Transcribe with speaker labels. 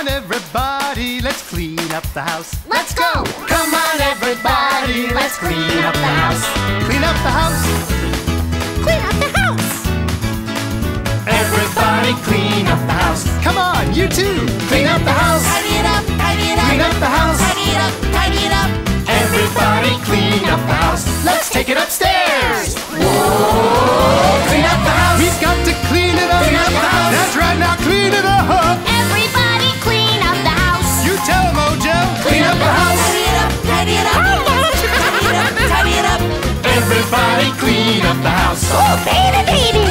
Speaker 1: on, everybody, let's clean up the house.
Speaker 2: Let's go!
Speaker 1: Come on, everybody, let's clean up the house. Clean up the house.
Speaker 2: Clean up the house!
Speaker 1: Everybody clean up the house. Come on, you too. Clean up the house.
Speaker 2: Tidy it up, tidy it up.
Speaker 1: Clean up the house.
Speaker 2: Tidy it up, tidy it up.
Speaker 1: Everybody clean up the house. Let's take it upstairs. Whoa! Clean up the house. We've got to clean it up.
Speaker 2: Clean up the house.
Speaker 1: That's right, now clean it up.
Speaker 2: Everybody clean up the house.
Speaker 1: You tell Mojo. Clean up the house.
Speaker 2: Tidy it up, tidy it up. Tidy it up, tidy it up.
Speaker 1: Everybody clean up the house.
Speaker 2: Oh, baby, baby.